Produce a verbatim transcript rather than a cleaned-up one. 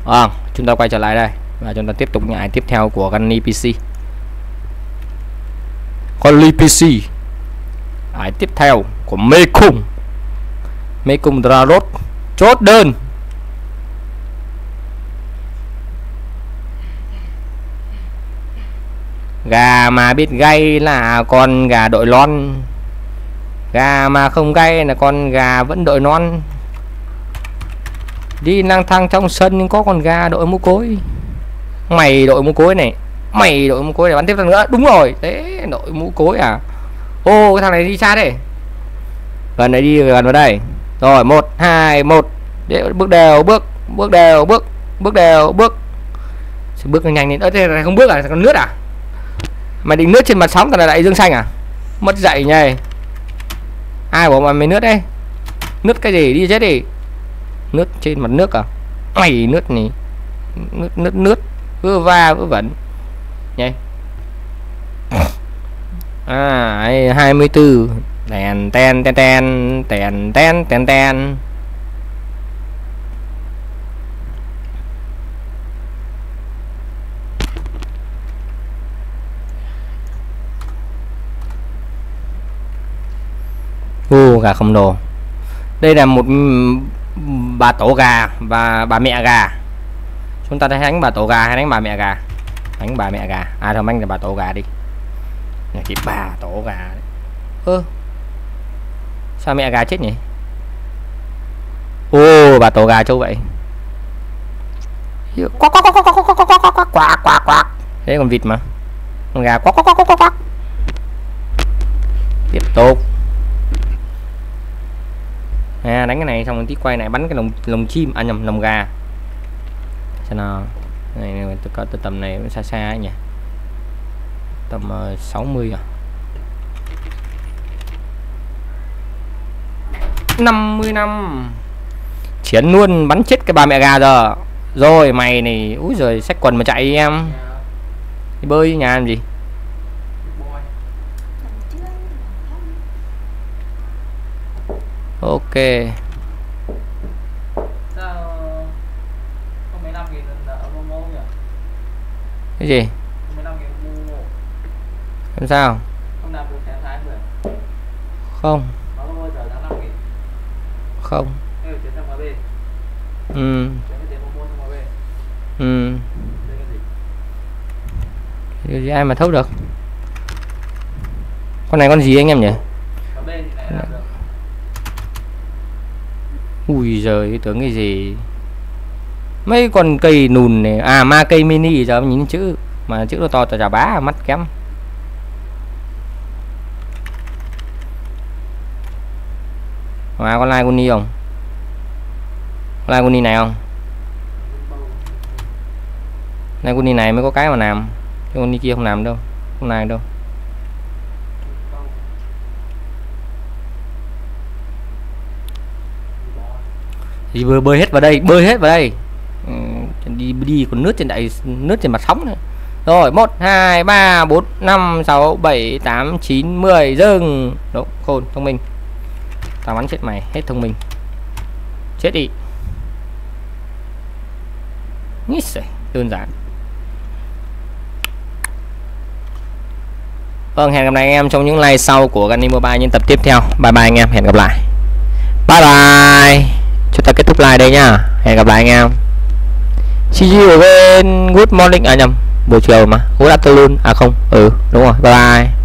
À, chúng ta quay trở lại đây và chúng ta tiếp tục nhảy tiếp theo của Gunny pê xê. Gunny pê xê. Ải tiếp theo của Mê Cung. Mê Cung Drarot chốt đơn. Gà mà biết gay là con gà đội lon, gà mà không gay là con gà vẫn đội non. Đi lang thang trong sân nhưng có con gà đội mũ cối. Mày đội mũ cối này, mày đội mũ cối này bắn tiếp nữa. Đúng rồi, thế đội mũ cối à. Ô, cái thằng này đi xa đây. Gần này, đi gần vào đây. Rồi, một hai một. Bước đều, bước, bước đều, bước, bước đều, bước. Bước nhanh lên. Ơ thế này không bước à, còn nước à? Mày định nước trên mặt sóng, tao là đại dương xanh à? Mất dạy nhỉ. Ai bảo mà mày nước đây? Nước cái gì, đi chết đi. Nước trên mặt nước à? Mày nước này. Nước nước nước vừa va vừa vẩn nhỉ. À, hai mươi tư. Tèn ten ten ten tèn ten ten ten. Ô, gà không đồ. Đây là một bà tổ gà và bà mẹ gà. Chúng ta đánh bà tổ gà hay đánh bà mẹ gà? Đánh bà mẹ gà. À thôi, anh là bà tổ gà đi. Này thì bà tổ gà. Ơ, sao mẹ gà chết nhỉ? Ô, bà tổ gà châu vậy. Quack quack quack quack quack quack quack quack quack quack. Đấy con vịt mà. Con gà quack quack quack quack. Tiếp tục. À, đánh cái này xong rồi tí quay này bắn cái lồng lồng chim, à nhầm, lồng gà. Xem nào. Này, này tôi có tầm này xa xa ấy nhỉ. Tầm uh, sáu mươi à. năm mươi năm. Chiến luôn, bắn chết cái bà mẹ gà giờ. Rồi mày này, úi giời, xách quần mà chạy em. Đi bơi nhà làm gì? Ok. Cái gì? Làm sao? Không. Không. Ừ. Ừ. Điều gì ai mà thấu được? Con này con gì anh em nhỉ? Ui giời, tưởng cái gì? Mấy con cây nùn này, à ma cây mini giờ nhìn chữ mà chữ nó to tờ chà bá, mắt kém. À, con lai con ni không? Lai con ni này không? Lai con ni này mới có cái mà làm, cái con ni kia không làm đâu, con này đâu. Thì vừa bơi hết vào đây, bơi hết vào đây. Ừ, đi đi còn nước trên đại, nước trên mặt sóng nữa. Rồi, một hai ba bốn năm sáu bảy tám chín mười dừng. Đúng, khôn, thông minh. Tao bắn chết mày, hết thông minh. Chết đi. Nhít rồi, đơn giản. Vâng, hẹn gặp lại anh em trong những live sau của Gunny Mobile những tập tiếp theo. Bye bye anh em, hẹn gặp lại. Bye bye. Chúng ta kết thúc live đây nhá. Hẹn gặp lại anh em. See you again. Good morning. À nhầm, buổi chiều mà. Good afternoon. À không, ừ đúng rồi. Bye bye.